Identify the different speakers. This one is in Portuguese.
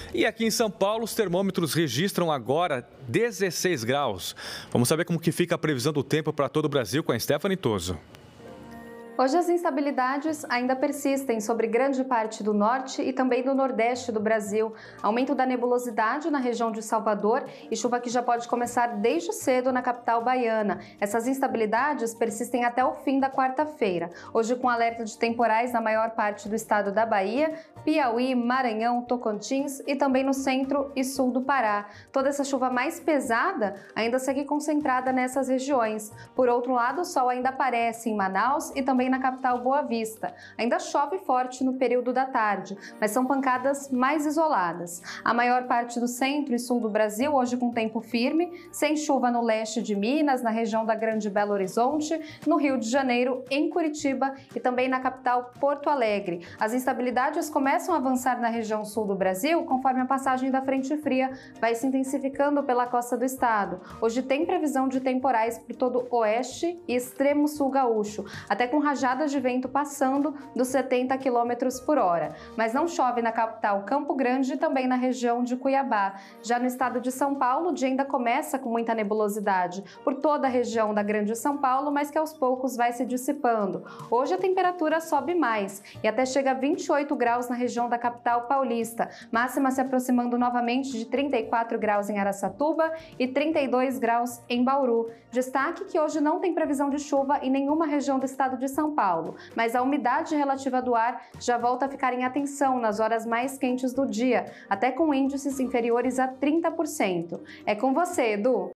Speaker 1: E aqui em São Paulo, os termômetros registram agora 16 graus. Vamos saber como que fica a previsão do tempo para todo o Brasil com a Stephanie Toso.
Speaker 2: Hoje as instabilidades ainda persistem sobre grande parte do norte e também do nordeste do Brasil. Aumento da nebulosidade na região de Salvador e chuva que já pode começar desde cedo na capital baiana. Essas instabilidades persistem até o fim da quarta-feira. Hoje com alerta de temporais na maior parte do estado da Bahia, Piauí, Maranhão, Tocantins e também no centro e sul do Pará. Toda essa chuva mais pesada ainda segue concentrada nessas regiões. Por outro lado, o sol ainda aparece em Manaus e também na capital Boa Vista. Ainda chove forte no período da tarde, mas são pancadas mais isoladas. A maior parte do centro e sul do Brasil hoje com tempo firme, sem chuva no leste de Minas, na região da Grande Belo Horizonte, no Rio de Janeiro, em Curitiba e também na capital Porto Alegre. As instabilidades começam a avançar na região sul do Brasil conforme a passagem da frente fria vai se intensificando pela costa do estado. Hoje tem previsão de temporais por todo o oeste e extremo sul gaúcho, até com rajadas de vento passando dos 70 km por hora. Mas não chove na capital Campo Grande e também na região de Cuiabá. Já no estado de São Paulo, o dia ainda começa com muita nebulosidade por toda a região da Grande São Paulo, mas que aos poucos vai se dissipando. Hoje a temperatura sobe mais e até chega a 28 graus na região da capital paulista, máxima se aproximando novamente de 34 graus em Araçatuba e 32 graus em Bauru. Destaque que hoje não tem previsão de chuva em nenhuma região do estado de São Paulo, mas a umidade relativa do ar já volta a ficar em atenção nas horas mais quentes do dia, até com índices inferiores a 30%. É com você, Edu!